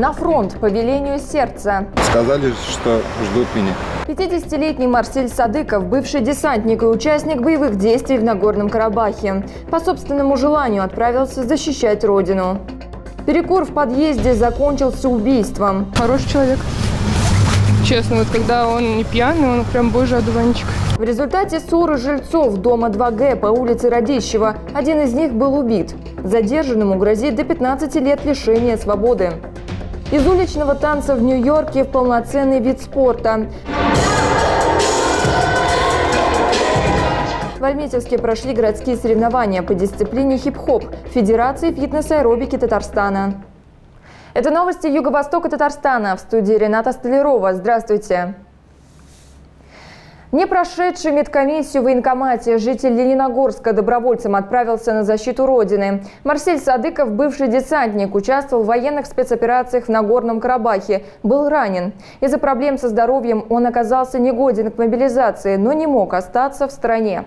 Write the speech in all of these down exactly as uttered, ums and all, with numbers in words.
На фронт по велению сердца. Сказали, что ждут меня. пятидесятилетний Марсель Садыков, бывший десантник и участник боевых действий в Нагорном Карабахе, по собственному желанию отправился защищать родину. Перекур в подъезде закончился убийством. Хороший человек. Честно, вот когда он не пьяный, он прям божий одуванчик. В результате ссоры жильцов дома два Г по улице Радищева один из них был убит. Задержанному грозит до пятнадцати лет лишения свободы. Из уличного танца в Нью-Йорке в полноценный вид спорта. В Альметьевске прошли городские соревнования по дисциплине хип-хоп Федерации фитнес-аэробики Татарстана. Это новости Юго-Востока Татарстана. В студии Рената Столярова. Здравствуйте. Не прошедший медкомиссию в военкомате житель Лениногорска добровольцем отправился на защиту Родины. Марсель Садыков, бывший десантник, участвовал в военных спецоперациях в Нагорном Карабахе, был ранен. Из-за проблем со здоровьем он оказался негоден к мобилизации, но не мог остаться в стране.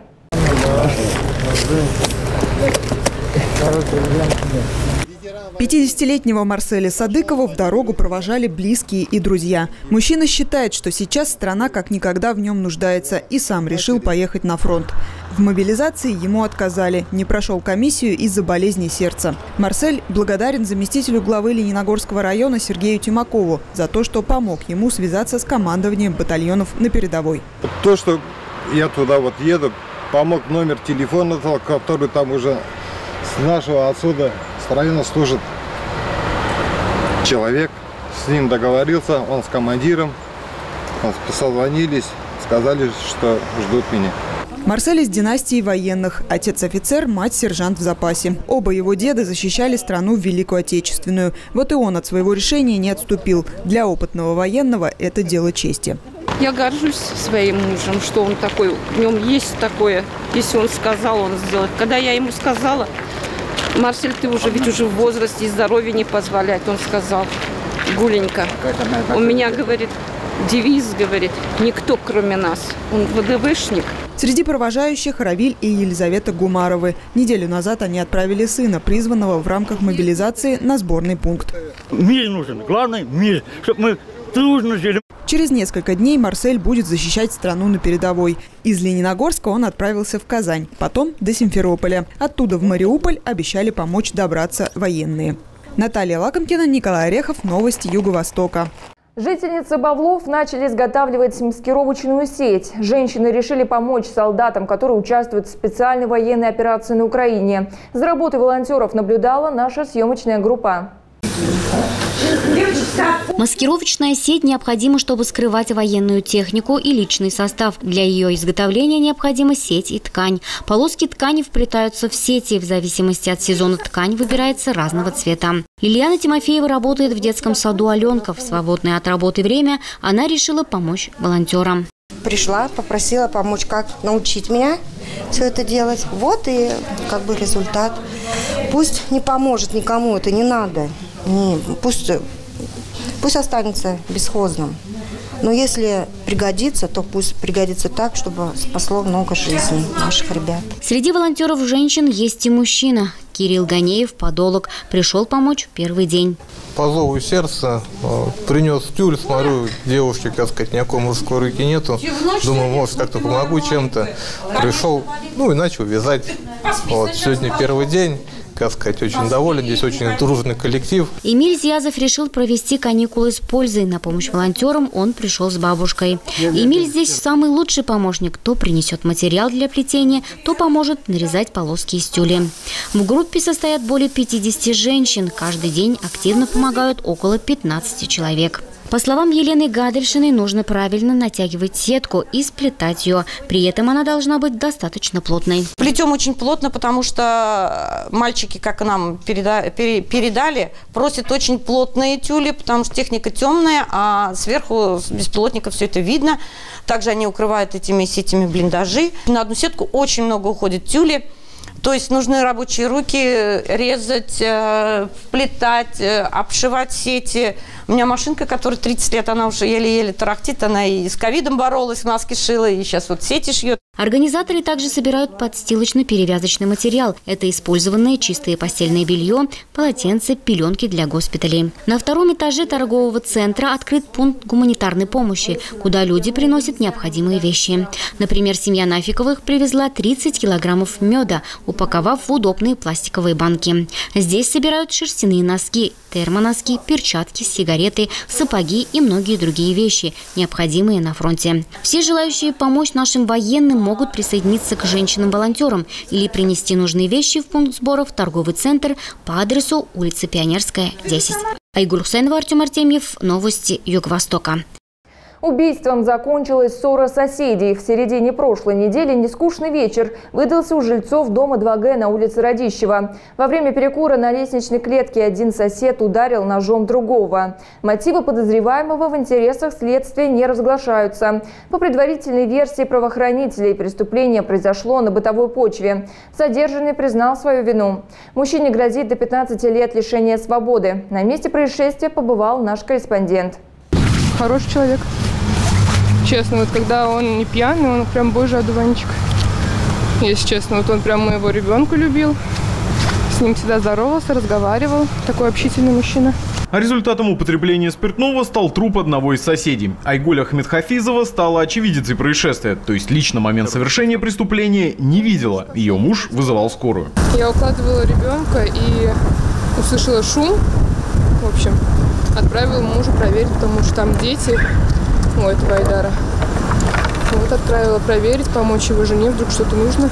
пятидесятилетнего Марселя Садыкова в дорогу провожали близкие и друзья. Мужчина считает, что сейчас страна как никогда в нем нуждается, и сам решил поехать на фронт. В мобилизации ему отказали, не прошел комиссию из-за болезни сердца. Марсель благодарен заместителю главы Лениногорского района Сергею Тимакову за то, что помог ему связаться с командованием батальонов на передовой. То, что я туда вот еду, помог номер телефона, который там уже с нашего отсюда с района служит человек. С ним договорился, он с командиром, созвонились, сказали, что ждут меня. Марсель из династии военных. Отец офицер, мать сержант в запасе. Оба его деда защищали страну в Великую Отечественную. Вот и он от своего решения не отступил. Для опытного военного это дело чести. Я горжусь своим мужем, что он такой, в нем есть такое. Если он сказал, он сделает. Когда я ему сказала: Марсель, ты уже ведь уже в возрасте и здоровье не позволяет, он сказал: Гуленька, у меня, говорит, девиз, говорит, никто кроме нас. Он ВДВшник. Среди провожающих Равиль и Елизавета Гумаровы. Неделю назад они отправили сына, призванного в рамках мобилизации, на сборный пункт. Мир нужен. Главное – мир. Чтобы мы дружно жили. Через несколько дней Марсель будет защищать страну на передовой. Из Лениногорска он отправился в Казань, потом до Симферополя. Оттуда в Мариуполь обещали помочь добраться военные. Наталья Лакомкина, Николай Орехов. Новости Юго-Востока. Жительницы Бавлов начали изготавливать маскировочную сеть. Женщины решили помочь солдатам, которые участвуют в специальной военной операции на Украине. За работой волонтеров наблюдала наша съемочная группа. Маскировочная сеть необходима, чтобы скрывать военную технику и личный состав. Для ее изготовления необходима сеть и ткань. Полоски ткани вплетаются в сети. В зависимости от сезона ткань выбирается разного цвета. Лилиана Тимофеева работает в детском саду «Аленка». В свободное от работы время она решила помочь волонтерам. Пришла, попросила помочь, как научить меня все это делать. Вот и как бы результат. Пусть не поможет никому, это не надо. Не, пусть, пусть останется бесхозным. Но если пригодится, то пусть пригодится так, чтобы спасло много жизней наших ребят. Среди волонтеров женщин есть и мужчина. Кирилл Ганеев, подолог, пришел помочь в первый день. По зову сердца принес тюль, смотрю, девушки, как сказать, никакой мужской руки нету. Думаю, может, как-то помогу чем-то. Пришел, ну и начал вязать. Вот, сегодня первый день. Как сказать, очень доволен, здесь очень дружный коллектив. Эмиль Зязов решил провести каникулы с пользой. На помощь волонтерам он пришел с бабушкой. Эмиль здесь самый лучший помощник. То принесет материал для плетения, то поможет нарезать полоски из тюля. В группе состоят более пятидесяти женщин. Каждый день активно помогают около пятнадцати человек. По словам Елены Гадельшиной, нужно правильно натягивать сетку и сплетать ее. При этом она должна быть достаточно плотной. Плетем очень плотно, потому что мальчики, как нам переда пере передали, просят очень плотные тюли, потому что техника темная, а сверху с беспилотника все это видно. Также они укрывают этими сетями блиндажи. На одну сетку очень много уходит тюли. То есть нужны рабочие руки, резать, вплетать, обшивать сети. У меня машинка, которая тридцать лет, она уже еле-еле тарахтит, она и с ковидом боролась, маски шила, и сейчас вот сети шьет. Организаторы также собирают подстилочно-перевязочный материал. Это использованное чистое постельное белье, полотенце, пеленки для госпиталей. На втором этаже торгового центра открыт пункт гуманитарной помощи, куда люди приносят необходимые вещи. Например, семья Нафиковых привезла тридцать килограммов меда, упаковав в удобные пластиковые банки. Здесь собирают шерстяные носки, термоноски, перчатки, сигареты, сапоги и многие другие вещи, необходимые на фронте. Все желающие помочь нашим военным могут присоединиться к женщинам-волонтерам или принести нужные вещи в пункт сбора в торговый центр по адресу улица Пионерская, десять. Айгуль Хусейнова, Артем Артемьев. Новости Юго-Востока. Убийством закончилась ссора соседей. В середине прошлой недели нескучный вечер выдался у жильцов дома два Г на улице Радищева. Во время перекура на лестничной клетке один сосед ударил ножом другого. Мотивы подозреваемого в интересах следствия не разглашаются. По предварительной версии правоохранителей, преступление произошло на бытовой почве. Задержанный признал свою вину. Мужчине грозит до пятнадцати лет лишения свободы. На месте происшествия побывал наш корреспондент. Хороший человек. Честно, вот когда он не пьяный, он прям божий одуванчик. Если честно, вот он прям моего ребенка любил. С ним всегда здоровался, разговаривал. Такой общительный мужчина. А результатом употребления спиртного стал труп одного из соседей. Айгуль Ахмедхафизова стала очевидицей происшествия. То есть лично момент совершения преступления не видела. Ее муж вызывал скорую. Я укладывала ребенка и услышала шум. В общем, отправила мужа проверить, потому что там дети у этого Айдара. Вот отправила проверить, помочь его жене, вдруг что-то нужно.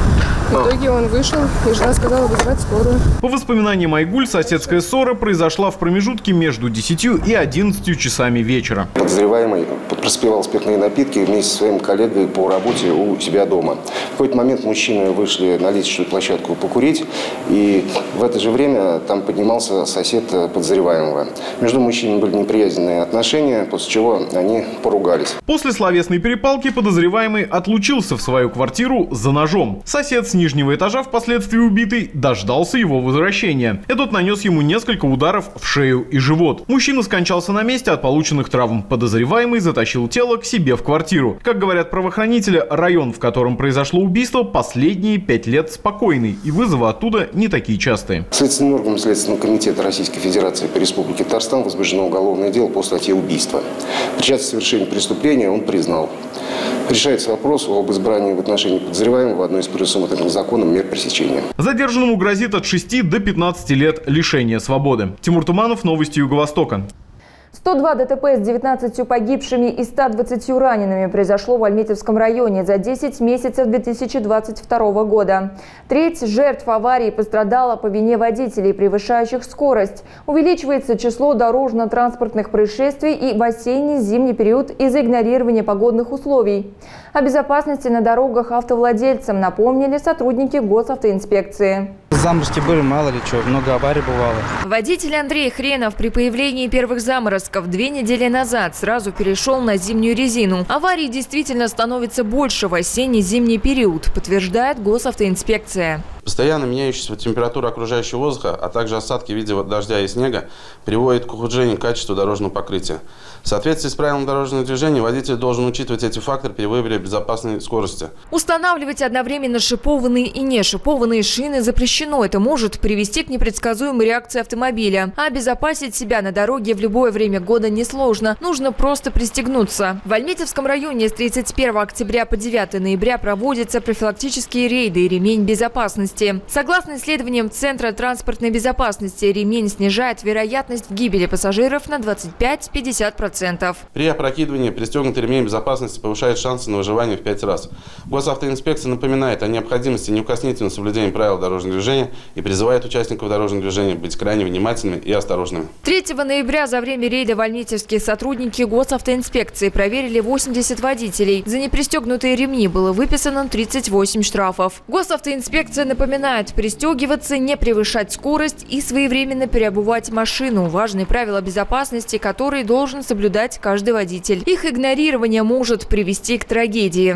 В итоге он вышел, и жена сказала вызывать скорую. По воспоминаниям Айгуль, соседская ссора произошла в промежутке между десятью и одиннадцатью часами вечера. Подозреваемый распивал спиртные напитки вместе со своим коллегой по работе у себя дома. В какой-то момент мужчины вышли на лестничную площадку покурить, и в это же время там поднимался сосед подозреваемого. Между мужчинами были неприязненные отношения, после чего они поругались. После словесной перепалки подозреваемый отлучился в свою квартиру за ножом. Сосед с нижнего этажа, впоследствии убитый, дождался его возвращения. Этот нанес ему несколько ударов в шею и живот. Мужчина скончался на месте от полученных травм. Подозреваемый затащил тело к себе в квартиру. Как говорят правоохранители, район, в котором произошло убийство, последние пять лет спокойный, и вызовы оттуда не такие частые. Следственным органом Следственного комитета Российской Федерации по Республике Татарстан возбуждено уголовное дело по статье убийства. Причастность к совершению преступления он признал. Решается вопрос об избрании в отношении подозреваемого одной из предусмотренных законом мер пресечения. Задержанному грозит от шести до пятнадцати лет лишения свободы. Тимур Туманов, новости Юго-Востока. сто два ДТП с девятнадцатью погибшими и ста двадцатью ранеными произошло в Альметьевском районе за десять месяцев две тысячи двадцать второго года. Треть жертв аварии пострадала по вине водителей, превышающих скорость. Увеличивается число дорожно-транспортных происшествий и в осенне-зимний период из-за игнорирования погодных условий. О безопасности на дорогах автовладельцам напомнили сотрудники госавтоинспекции. Заморозки были, мало ли что, много аварий бывало. Водитель Андрей Хренов при появлении первых заморозков две недели назад сразу перешел на зимнюю резину. Аварий действительно становится больше в осенне-зимний период, подтверждает госавтоинспекция. Постоянно меняющаяся температура окружающего воздуха, а также осадки в виде дождя и снега приводят к ухудшению качества дорожного покрытия. В соответствии с правилами дорожного движения водитель должен учитывать эти факторы при выборе безопасной скорости. Устанавливать одновременно шипованные и не шипованные шины запрещено. Это может привести к непредсказуемой реакции автомобиля. А обезопасить себя на дороге в любое время года несложно. Нужно просто пристегнуться. В Альметьевском районе с тридцать первого октября по девятое ноября проводятся профилактические рейды и ремень безопасности. Согласно исследованиям Центра транспортной безопасности, ремень снижает вероятность гибели пассажиров на двадцать пять — пятьдесят процентов. При опрокидывании пристегнутый ремень безопасности повышает шансы на выживание в пять раз. Госавтоинспекция напоминает о необходимости неукоснительного соблюдения правил дорожного движения и призывает участников дорожного движения быть крайне внимательными и осторожными. третьего ноября за время рейда в Альметьевске сотрудники госавтоинспекции проверили восемьдесят водителей. За непристегнутые ремни было выписано тридцать восемь штрафов. Госавтоинспекция напоминает, Напоминает, пристегиваться, не превышать скорость и своевременно переобувать машину. Важные правила безопасности, которые должен соблюдать каждый водитель. Их игнорирование может привести к трагедии.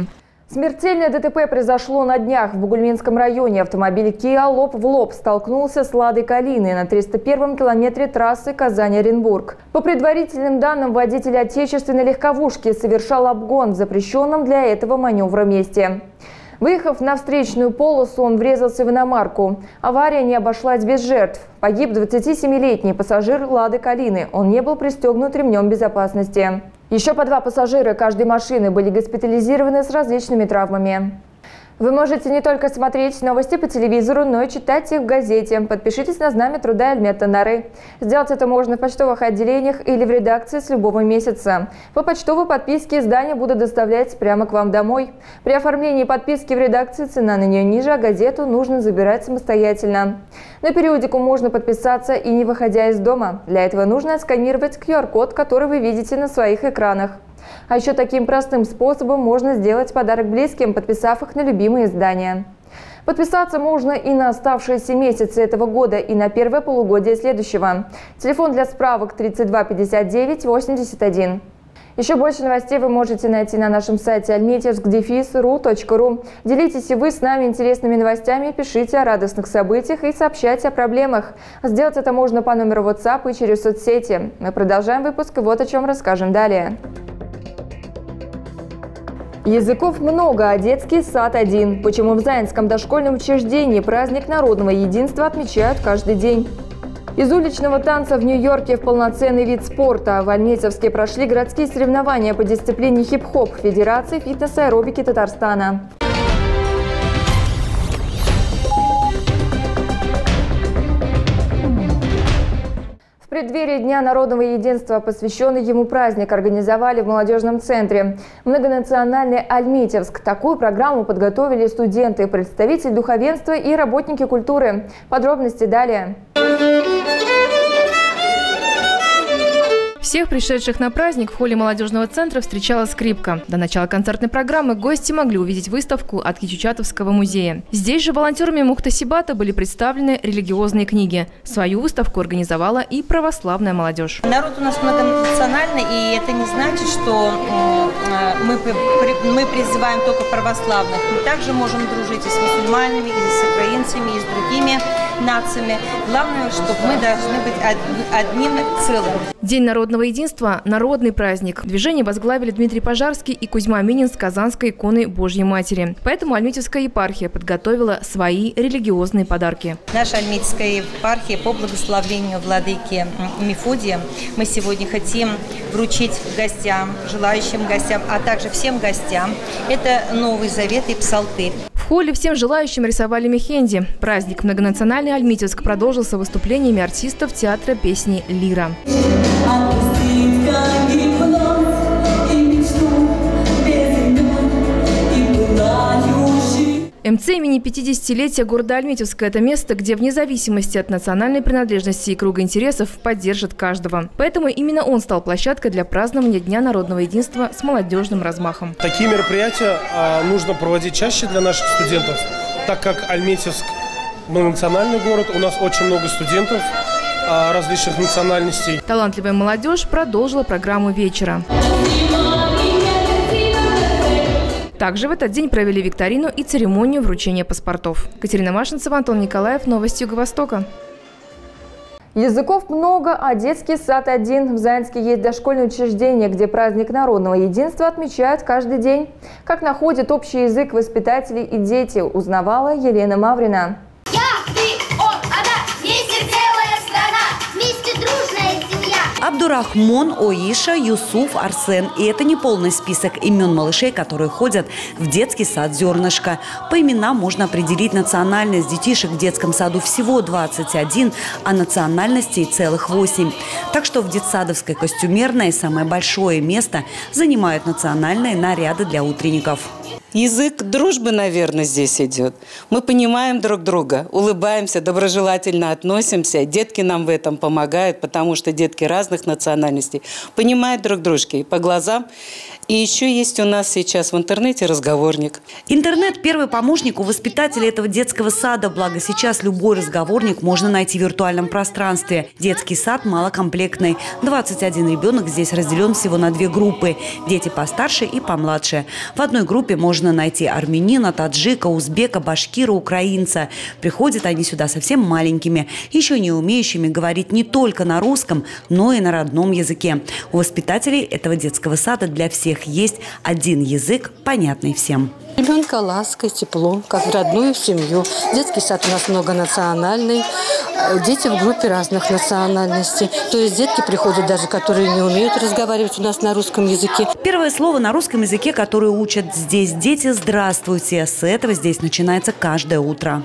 Смертельное ДТП произошло на днях в Бугульминском районе. Автомобиль Kia лоб в лоб столкнулся с «Ладой Калиной» на триста первом километре трассы Казань-Оренбург. По предварительным данным, водитель отечественной легковушки совершал обгон в запрещенном для этого маневра месте. Выехав на встречную полосу, он врезался в иномарку. Авария не обошлась без жертв. Погиб двадцатисемилетний пассажир «Лады Калины». Он не был пристегнут ремнем безопасности. Еще по два пассажира каждой машины были госпитализированы с различными травмами. Вы можете не только смотреть новости по телевизору, но и читать их в газете. Подпишитесь на Знамя труда Эльмета Нары. Сделать это можно в почтовых отделениях или в редакции с любого месяца. По почтовой подписке издания будут доставлять прямо к вам домой. При оформлении подписки в редакции цена на нее ниже, а газету нужно забирать самостоятельно. На периодику можно подписаться и не выходя из дома. Для этого нужно отсканировать ку ар код, который вы видите на своих экранах. А еще таким простым способом можно сделать подарок близким, подписав их на любимые издания. Подписаться можно и на оставшиеся месяцы этого года, и на первое полугодие следующего. Телефон для справок тридцать два пятьдесят девять восемьдесят один. Еще больше новостей вы можете найти на нашем сайте альметьевск дефис ру точка ру. Делитесь и вы с нами интересными новостями, пишите о радостных событиях и сообщайте о проблемах. Сделать это можно по номеру WhatsApp и через соцсети. Мы продолжаем выпуск, и вот о чем расскажем далее. Языков много, а детский сад один. Почему в Заинском дошкольном учреждении праздник народного единства отмечают каждый день? Из уличного танца в Нью-Йорке в полноценный вид спорта. В Альметьевске прошли городские соревнования по дисциплине хип-хоп Федерации фитнес-аэробики Татарстана. В преддверии Дня народного единства, посвященный ему праздник, организовали в молодежном центре многонациональный Альметьевск. Такую программу подготовили студенты, представители духовенства и работники культуры. Подробности далее. Всех пришедших на праздник в холле молодежного центра встречала скрипка. До начала концертной программы гости могли увидеть выставку от Кичучатовского музея. Здесь же волонтерами Мухтасибата были представлены религиозные книги. Свою выставку организовала и православная молодежь. Народ у нас многонациональный, и это не значит, что мы, мы призываем только православных. Мы также можем дружить и с мусульманами, и с украинцами, и с другими нациями. Главное, чтобы мы должны быть одним целым. День народного единства – народный праздник. Движение возглавили Дмитрий Пожарский и Кузьма Минин с Казанской иконой Божьей Матери. Поэтому Альметьевская епархия подготовила свои религиозные подарки. Наша Альметьевская епархия по благословению владыки Мефодия мы сегодня хотим вручить гостям, желающим гостям, а также всем гостям. Это Новый Завет и Псалтырь. В холле всем желающим рисовали мехенди. Праздник многонациональный Альметьевск продолжился выступлениями артистов театра песни «Лира». эм цэ имени пятидесятилетия города Альметьевска – это место, где вне зависимости от национальной принадлежности и круга интересов поддержит каждого. Поэтому именно он стал площадкой для празднования Дня народного единства с молодежным размахом. Такие мероприятия а, нужно проводить чаще для наших студентов, так как Альметьевск – многонациональный город, у нас очень много студентов а, различных национальностей. Талантливая молодежь продолжила программу вечера. Также в этот день провели викторину и церемонию вручения паспортов. Катерина Машинцева, Антон Николаев, новости Юго-Востока. Языков много, а детский сад один. В Заинске есть дошкольное учреждение, где праздник народного единства отмечают каждый день. Как находят общий язык воспитатели и дети, узнавала Елена Маврина. Я, ты, он, она, вместе целая страна, вместе дружная семья. Абдурахмон, Оиша, Юсуф, Арсен. И это не полный список имен малышей, которые ходят в детский сад «Зернышко». По именам можно определить национальность. Детишек в детском саду всего двадцать один, а национальностей целых восемь. Так что в детсадовской костюмерной самое большое место занимают национальные наряды для утренников. Язык дружбы, наверное, здесь идет. Мы понимаем друг друга, улыбаемся, доброжелательно относимся. Детки нам в этом помогают, потому что детки разных национальностей понимают друг дружки по глазам. И еще есть у нас сейчас в интернете разговорник. Интернет – первый помощник у воспитателей этого детского сада. Благо сейчас любой разговорник можно найти в виртуальном пространстве. Детский сад малокомплектный. двадцать один ребенок здесь разделен всего на две группы – дети постарше и помладше. В одной группе можно можно найти армянина, таджика, узбека, башкира, украинца. Приходят они сюда совсем маленькими, еще не умеющими говорить не только на русском, но и на родном языке. У воспитателей этого детского сада для всех есть один язык, понятный всем. Ребенка лаской, тепло, как в родную семью. Детский сад у нас многонациональный. Дети в группе разных национальностей. То есть детки приходят даже, которые не умеют разговаривать у нас на русском языке. Первое слово на русском языке, которое учат здесь дети – «здравствуйте». С этого здесь начинается каждое утро.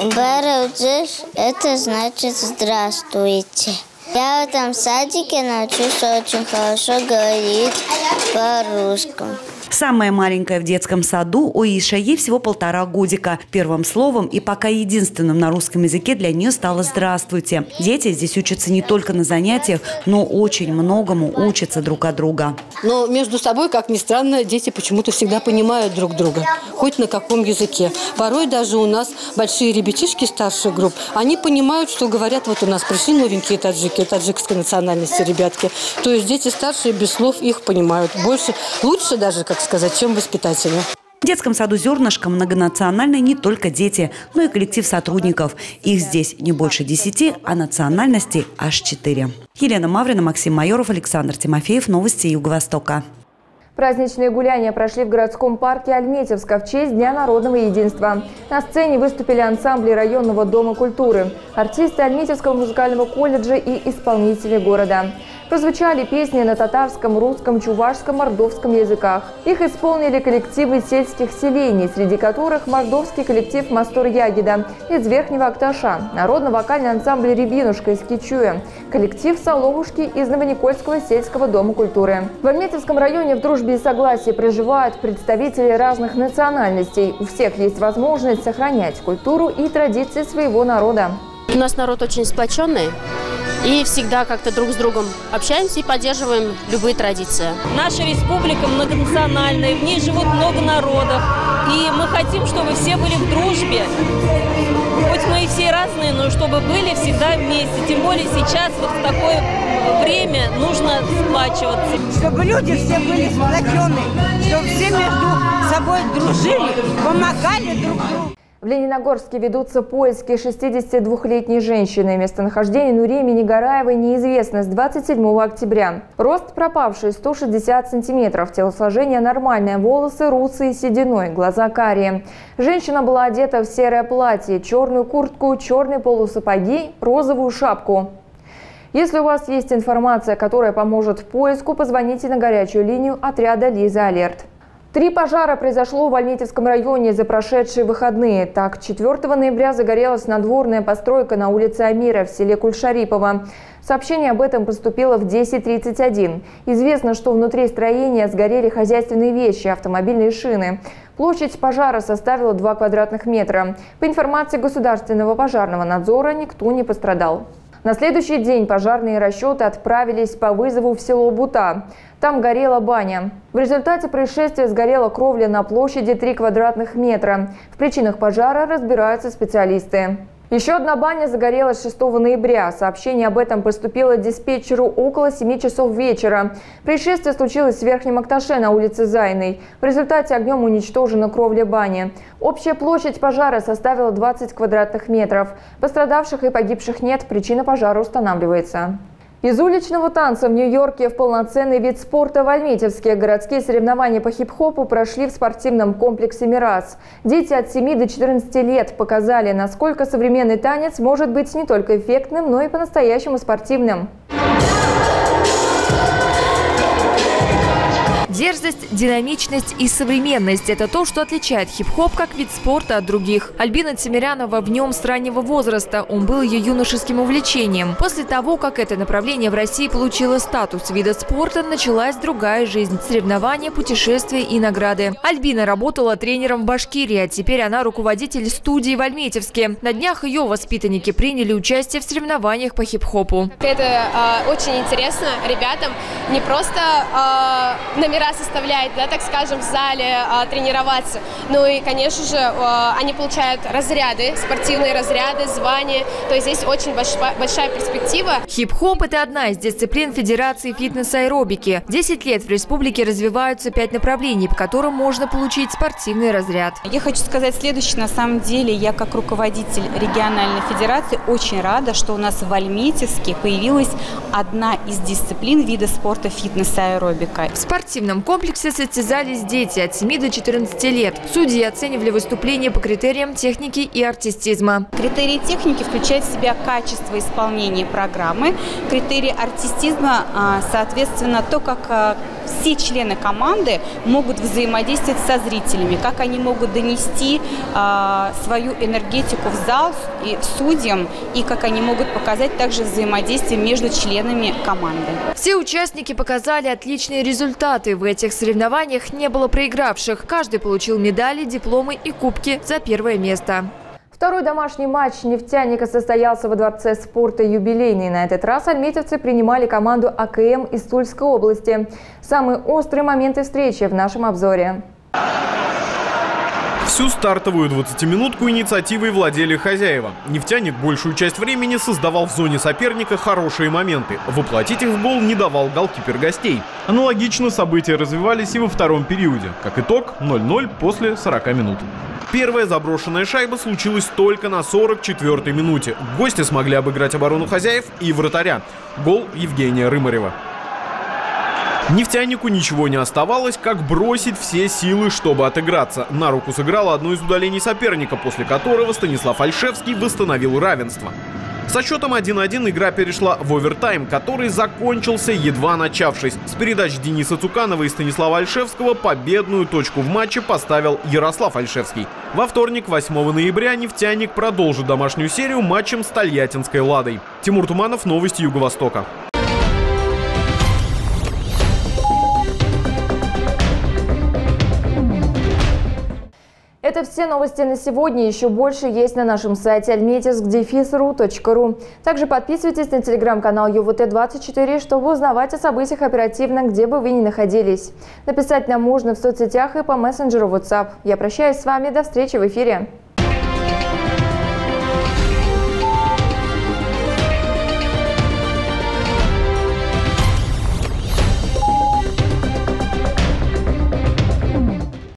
Баруджиш – это значит «здравствуйте». Я в этом садике научусь очень хорошо говорить по-русски. Самая маленькая в детском саду Оиша, ей всего полтора годика. Первым словом и пока единственным на русском языке для нее стало «здравствуйте». Дети здесь учатся не только на занятиях, но очень многому учатся друг от друга. Но между собой, как ни странно, дети почему-то всегда понимают друг друга, хоть на каком языке. Порой даже у нас большие ребятишки старших групп, они понимают, что говорят, вот у нас пришли новенькие таджики, таджикской национальности ребятки. То есть дети старшие без слов их понимают. Больше, лучше даже, как сказать, чем воспитатели. В детском саду «Зернышко» многонациональные не только дети, но и коллектив сотрудников. Их здесь не больше десяти, а национальностей аж четыре. Елена Маврина, Максим Майоров, Александр Тимофеев. Новости Юго-Востока. Праздничные гуляния прошли в городском парке Альметьевска в честь Дня народного единства. На сцене выступили ансамбли районного дома культуры, артисты Альметьевского музыкального колледжа и исполнители города. Прозвучали песни на татарском, русском, чувашском, мордовском языках. Их исполнили коллективы сельских селений, среди которых мордовский коллектив «Мастор Ягида» из Верхнего Акташа, народно-вокальный ансамбль «Рябинушка» из Кичуя, коллектив «Соловушки» из Новоникольского сельского дома культуры. В Альметьевском районе в дружбе и согласии проживают представители разных национальностей. У всех есть возможность сохранять культуру и традиции своего народа. У нас народ очень сплоченный. И всегда как-то друг с другом общаемся и поддерживаем любые традиции. Наша республика многонациональная, в ней живут много народов. И мы хотим, чтобы все были в дружбе. Хоть мы и все разные, но чтобы были всегда вместе. Тем более сейчас, вот в такое время, нужно сплачиваться. Чтобы люди все были сплоченные, чтобы все между собой дружили, помогали друг другу. В Лениногорске ведутся поиски шестидесятидвухлетней женщины. Местонахождение Нурии Минигараевой неизвестно с двадцать седьмого октября. Рост пропавшей сто шестьдесят сантиметров, телосложение нормальное, волосы русые с сединой, глаза карие. Женщина была одета в серое платье, черную куртку, черные полусапоги, розовую шапку. Если у вас есть информация, которая поможет в поиску, позвоните на горячую линию отряда «Лиза Алерт». Три пожара произошло в Альметьевском районе за прошедшие выходные. Так, четвёртого ноября загорелась надворная постройка на улице Амира в селе Кульшарипово. Сообщение об этом поступило в десять тридцать один. Известно, что внутри строения сгорели хозяйственные вещи, автомобильные шины. Площадь пожара составила два квадратных метра. По информации Государственного пожарного надзора, никто не пострадал. На следующий день пожарные расчеты отправились по вызову в село Бута. Там горела баня. В результате происшествия сгорела кровля на площади три квадратных метра. В причинах пожара разбираются специалисты. Еще одна баня загорелась шестого ноября. Сообщение об этом поступило диспетчеру около семи часов вечера. Происшествие случилось в Верхнем Акташе на улице Зайной. В результате огнем уничтожена кровля бани. Общая площадь пожара составила двадцать квадратных метров. Пострадавших и погибших нет, причина пожара устанавливается. Из уличного танца в Нью-Йорке в полноценный вид спорта в Альметьевске. Городские соревнования по хип-хопу прошли в спортивном комплексе «Мирас». Дети от семи до четырнадцати лет показали, насколько современный танец может быть не только эффектным, но и по-настоящему спортивным. Дерзость, динамичность и современность – это то, что отличает хип-хоп как вид спорта от других. Альбина Тимирянова в нем с раннего возраста. Он был ее юношеским увлечением. После того, как это направление в России получило статус вида спорта, началась другая жизнь – соревнования, путешествия и награды. Альбина работала тренером в Башкирии, а теперь она руководитель студии в Альметьевске. На днях ее воспитанники приняли участие в соревнованиях по хип-хопу. Это э, очень интересно ребятам не просто э, номера раз оставляет, да, так скажем, в зале а, тренироваться. Ну и, конечно же, а, они получают разряды, спортивные разряды, звания. То есть здесь очень большая, большая перспектива. Хип-хоп – это одна из дисциплин Федерации фитнес-аэробики. Десять лет в республике развиваются пять направлений, по которым можно получить спортивный разряд. Я хочу сказать следующее. На самом деле, я как руководитель региональной федерации очень рада, что у нас в Альметьевске появилась одна из дисциплин вида спорта фитнес-аэробика. В спортивном комплексе состязались дети от семи до четырнадцати лет. Судьи оценивали выступления по критериям техники и артистизма. Критерии техники включают в себя качество исполнения программы. Критерии артистизма, соответственно, то, как все члены команды могут взаимодействовать со зрителями, как они могут донести свою энергетику в зал и судьям, и как они могут показать также взаимодействие между членами команды. Все участники показали отличные результаты. В этих соревнованиях не было проигравших. Каждый получил медали, дипломы и кубки за первое место. Второй домашний матч «Нефтяника» состоялся во Дворце спорта «Юбилейный». На этот раз альметьевцы принимали команду А К М из Тульской области. Самые острые моменты встречи в нашем обзоре. Всю стартовую двадцатиминутку инициативой владели хозяева. «Нефтяник» большую часть времени создавал в зоне соперника хорошие моменты. Воплотить их в гол не давал голкипер гостей. Аналогично события развивались и во втором периоде. Как итог, ноль-ноль после сорока минут. Первая заброшенная шайба случилась только на сорок четвёртой минуте. Гости смогли обыграть оборону хозяев и вратаря. Гол Евгения Рымарева. «Нефтянику» ничего не оставалось, как бросить все силы, чтобы отыграться. На руку сыграло одно из удалений соперника, после которого Станислав Альшевский восстановил равенство. Со счетом один-один игра перешла в овертайм, который закончился, едва начавшись. С передач Дениса Цуканова и Станислава Альшевского победную точку в матче поставил Ярослав Альшевский. Во вторник, восьмого ноября, «Нефтяник» продолжит домашнюю серию матчем с Тольяттинской «Ладой». Тимур Туманов, новости Юго-Востока. Это все новости на сегодня. Еще больше есть на нашем сайте альметьевск дефис ру точка ру. Также подписывайтесь на телеграм-канал Ю В Т двадцать четыре, чтобы узнавать о событиях оперативно, где бы вы ни находились. Написать нам можно в соцсетях и по мессенджеру WhatsApp. Я прощаюсь с вами. До встречи в эфире.